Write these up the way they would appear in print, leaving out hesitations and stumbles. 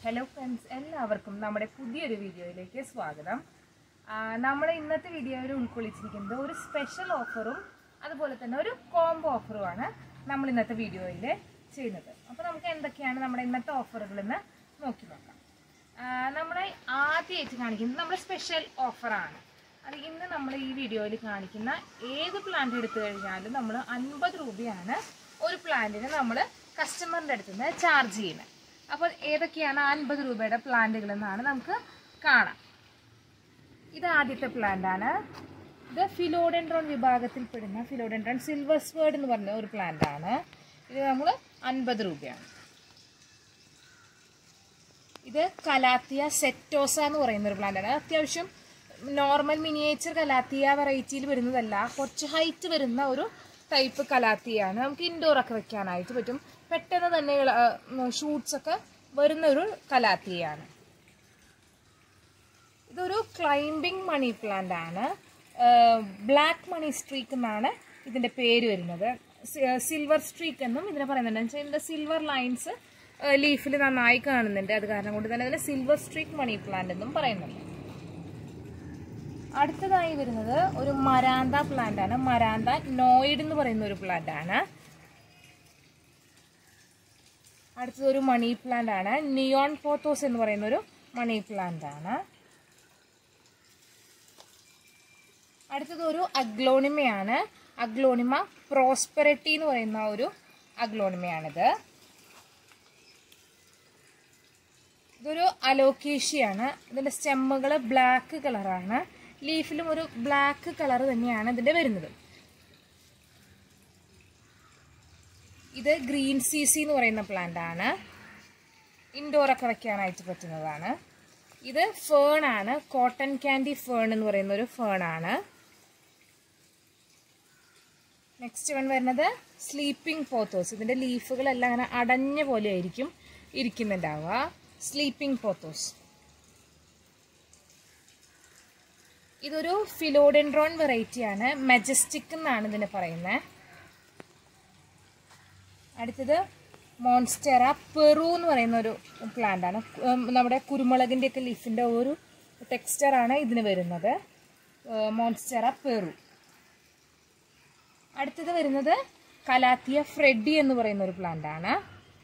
Hello friends, എല്ലാവർക്കും നമ്മുടെ പുതിയൊരു വീഡിയോയിലേക്ക് സ്വാഗതം. നമ്മുടെ ഇന്നത്തെ വീഡിയോയിൽ ഉൾക്കൊള്ളിച്ചിരിക്കുന്നത് ഒരു സ്പെഷ്യൽ ഓഫറും അതുപോലെ തന്നെ ഒരു കോംബോ ഓഫറുമാണ് നമ്മൾ ഇന്നത്തെ വീഡിയോയിൽ ചെയ്യുന്നത്. അപ്പോൾ നമുക്ക് എന്തൊക്കെയാണ് നമ്മുടെ ഇന്നത്തെ ഓഫറുകൾ എന്ന് നോക്കി നോക്കാം. നമ്മളെ ആദ്യമായിട്ട് കാണിക്കുന്നത് നമ്മുടെ സ്പെഷ്യൽ ഓഫറാണ്. അത് ഇന്ന് നമ്മൾ ഈ വീഡിയോയിൽ കാണിക്കുന്ന ഏത് പ്ലാന്റ് എടുത്തു കഴിഞ്ഞാലും നമ്മൾ 50 രൂപയാണ് ഒരു പ്ലാന്റിന് നമ്മൾ കസ്റ്റമറിൻ്റെ അടുത്ത് നിന്ന് ചാർജ് ചെയ്യുന്നത്. അപ്പോൾ ഏതൊക്കെയാണ് 50 രൂപയുടെ പ്ലാന്റുകൾ എന്നാണ് നമുക്ക് കാണാം. ഇത് ആദ്യത്തെ പ്ലാന്റാണ്. ഇത് ഫിലോഡെൻഡ്രോൺ വിഭാഗത്തിൽപ്പെടുന്ന ഫിലോഡെൻഡ്രോൺ സിൽവർ സ്വേർഡ് എന്ന് പറഞ്ഞ ഒരു പ്ലാന്റാണ്. ഇത് നമ്മൾ 50 രൂപയാണ്. ഇത് കലാത്തിയ സെറ്റോസ എന്ന് പറയുന്ന ഒരു പ്ലാന്റാണ്. അത്യാവശ്യം നോർമൽ മിനിയേച്ചർ കലാത്തിയ വെറൈറ്റിയിൽ വരുന്നതല്ല, കുറച്ച് ഹൈറ്റ് വരുന്ന ഒരു ടൈപ്പ് കലാത്തിയാണ്. നമുക്ക് ഇൻഡോറൊക്കെ വെക്കാനായിട്ട് പറ്റും. പെട്ടെന്ന് തന്നെ ഷൂട്ട്സ് ഒക്കെ വരുന്ന ഒരു കലാത്തിയാണ്. ഇതൊരു ക്ലൈംബിംഗ് മണി പ്ലാന്റ് ആണ്. ബ്ലാക്ക് മണി സ്ട്രീക്ക് എന്നാണ് ഇതിൻ്റെ പേര് വരുന്നത്. സിൽവർ സ്ട്രീക്ക് എന്നും ഇതിനെ പറയുന്നുണ്ട്. വെച്ചാൽ ഇതിൻ്റെ സിൽവർ ലൈൻസ് ലീഫിൽ നന്നായി കാണുന്നുണ്ട്. അത് കാരണം കൊണ്ട് തന്നെ അതിനെ സിൽവർ സ്ട്രീക്ക് മണി പ്ലാന്റ് എന്നും പറയുന്നുണ്ട്. അടുത്തതായി വരുന്നത് ഒരു മരാന്ത പ്ലാന്റ് ആണ്. മരാന്ത നോയിഡ് എന്ന് പറയുന്ന ഒരു പ്ലാന്റ് ആണ്. അടുത്തത് ഒരു മണി പ്ലാന്റ് ആണ്. നിയോൺ പോത്തോസ് എന്ന് പറയുന്ന ഒരു മണി പ്ലാന്റ് ആണ്. അടുത്തത് ഒരു അഗ്ലോണിമയാണ്. അഗ്ലോണിമ പ്രോസ്പെറിറ്റി എന്ന് പറയുന്ന ഒരു അഗ്ലോണിമയാണിത്. ഇതൊരു അലോക്കേഷ്യയാണ്. ഇതിൻ്റെ സ്റ്റെമ്മുകൾ ബ്ലാക്ക് കളറാണ്. ലീഫിലും ഒരു ബ്ലാക്ക് കളർ തന്നെയാണ് ഇതിൻ്റെ വരുന്നത്. ഇത് ഗ്രീൻ സീസി എന്ന് പറയുന്ന പ്ലാന്റ് ആണ്. ഇൻഡോറൊക്കെ വയ്ക്കാനായിട്ട് പറ്റുന്നതാണ്. ഇത് ഫേൺ ആണ്. കോട്ടൺ ക്യാൻഡി ഫേൺ എന്ന് പറയുന്ന ഒരു ഫേൺ ആണ്. നെക്സ്റ്റ് വൺ വരുന്നത് സ്ലീപ്പിംഗ് പോത്തോസ്. ഇതിൻ്റെ ലീഫുകളെല്ലാം അങ്ങനെ അടഞ്ഞ പോലെ ആയിരിക്കും ഇരിക്കുന്നുണ്ടാവുക. Sleeping pothos. ഇതൊരു ഫിലോഡെൻഡ്രോൺ വെറൈറ്റിയാണ്. മെജസ്റ്റിക് എന്നാണ് ഇതിനെ പറയുന്നത്. അടുത്തത് മോൺസ്റ്റെറ പെറു എന്ന് പറയുന്ന ഒരു പ്ലാന്റ് ആണ്. നമ്മുടെ കുരുമുളകിൻ്റെ ഒക്കെ ലീഫിൻ്റെ ഒരു ടെക്സ്ചറാണ് ഇതിന് വരുന്നത്. Monstera peru. അടുത്തത് വരുന്നത് കലാത്തിയ ഫ്രെഡി എന്ന് പറയുന്ന ഒരു പ്ലാന്റ് ആണ്.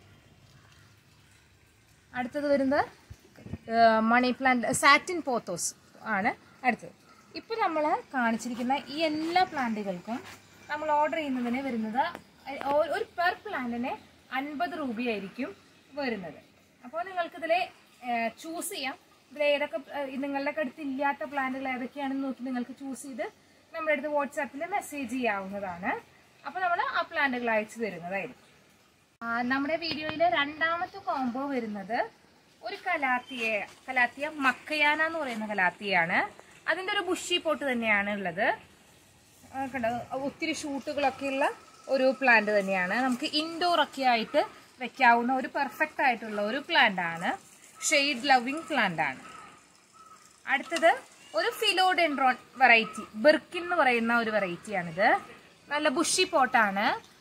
അടുത്തത് വരുന്നത് മണി പ്ലാന്റ് സാറ്റിൻ പോത്തോസ് ആണ് അടുത്തത്. ഇപ്പോൾ നമ്മൾ കാണിച്ചിരിക്കുന്ന ഈ എല്ലാ പ്ലാന്റുകൾക്കും നമ്മൾ ഓർഡർ ചെയ്യുന്നതിന് വരുന്നത് ഒരു പെർ പ്ലാന്റിന് 50 രൂപയായിരിക്കും വരുന്നത്. അപ്പോൾ നിങ്ങൾക്കിതിൽ ചൂസ് ചെയ്യാം. ഇതിൽ ഏതൊക്കെ നിങ്ങളുടെ അടുത്ത് ഇല്ലാത്ത പ്ലാന്റുകൾ ഏതൊക്കെയാണെന്ന് നോക്കി നിങ്ങൾക്ക് ചൂസ് ചെയ്ത് നമ്മുടെ അടുത്ത് വാട്സാപ്പിൽ മെസ്സേജ് ചെയ്യാവുന്നതാണ്. അപ്പോൾ നമ്മൾ ആ പ്ലാന്റുകൾ അയച്ചു തരുന്നതായിരിക്കും. നമ്മുടെ വീഡിയോയിൽ രണ്ടാമത്തെ കോംബോ വരുന്നത് ഒരു കലാത്തിയ മക്കയാന എന്ന് പറയുന്ന കലാത്തിയാണ്. അതിൻ്റെ ഒരു ബുഷി പോട്ട് തന്നെയാണ് ഉള്ളത്. കണ്ടോ, ഒത്തിരി ഷൂട്ടുകളൊക്കെയുള്ള ഒരു പ്ലാന്റ് തന്നെയാണ്. നമുക്ക് ഇൻഡോർ ഒക്കെ ആയിട്ട് വെക്കാവുന്ന ഒരു പെർഫെക്റ്റ് ആയിട്ടുള്ള ഒരു പ്ലാന്റ് ആണ്. ഷെയ്ഡ് ലവിങ് പ്ലാന്റ് ആണ്. അടുത്തത് ഒരു ഫിലോഡെൻഡ്രോൺ വെറൈറ്റി, ബെർക്കിൻ എന്ന് പറയുന്ന ഒരു വെറൈറ്റിയാണിത്. നല്ല ബുഷി പോട്ടാണ്.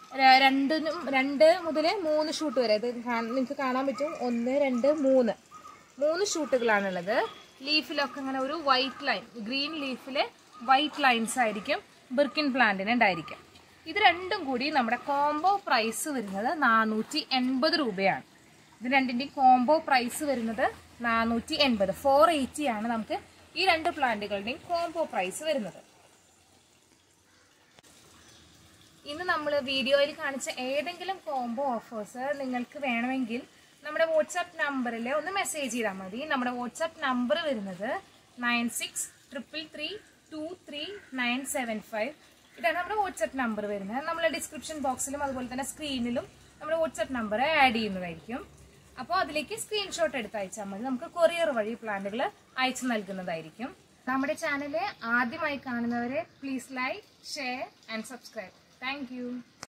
2 മുതൽ 3 ഷൂട്ട് വരെ ഇത് നിങ്ങൾക്ക് കാണാൻ പറ്റും. 1, 2, 3 ഷൂട്ടുകളാണുള്ളത്. ലീഫിലൊക്കെ ഇങ്ങനെ ഒരു വൈറ്റ് ലൈൻ, ഗ്രീൻ ലീഫിലെ വൈറ്റ് ലൈൻസ് ആയിരിക്കും ബെർക്കിൻ പ്ലാന്റിന് ഉണ്ടായിരിക്കും. ഇത് രണ്ടും കൂടി നമ്മുടെ കോംബോ പ്രൈസ് വരുന്നത് 480 രൂപയാണ്. ഇത് രണ്ടിൻ്റെയും കോംബോ പ്രൈസ് വരുന്നത് 480, 480 ആണ് നമുക്ക് ഈ 2 പ്ലാന്റുകളുടെയും കോംബോ പ്രൈസ് വരുന്നത്. ഇന്ന് നമ്മൾ വീഡിയോയിൽ കാണിച്ച ഏതെങ്കിലും കോംബോ ഓഫേഴ്സ് നിങ്ങൾക്ക് വേണമെങ്കിൽ നമ്മുടെ വാട്സാപ്പ് നമ്പറിൽ ഒന്ന് മെസ്സേജ് ചെയ്താൽ മതി. നമ്മുടെ വാട്സാപ്പ് നമ്പർ വരുന്നത് 9633233975. ഇതാണ് നമ്മുടെ വാട്സാപ്പ് നമ്പർ വരുന്നത്. നമ്മൾ ഡിസ്ക്രിപ്ഷൻ ബോക്സിലും അതുപോലെ തന്നെ സ്ക്രീനിലും നമ്മുടെ വാട്സാപ്പ് നമ്പർ ആഡ് ചെയ്യുന്നതായിരിക്കും. അപ്പോൾ അതിലേക്ക് സ്ക്രീൻഷോട്ട് എടുത്ത് അയച്ചാൽ മതി. നമുക്ക് കൊറിയർ വഴി പ്ലാന്റുകൾ അയച്ചു നൽകുന്നതായിരിക്കും. നമ്മുടെ ചാനൽ ആദ്യമായി കാണുന്നവരെ please like, share and subscribe. Thank you.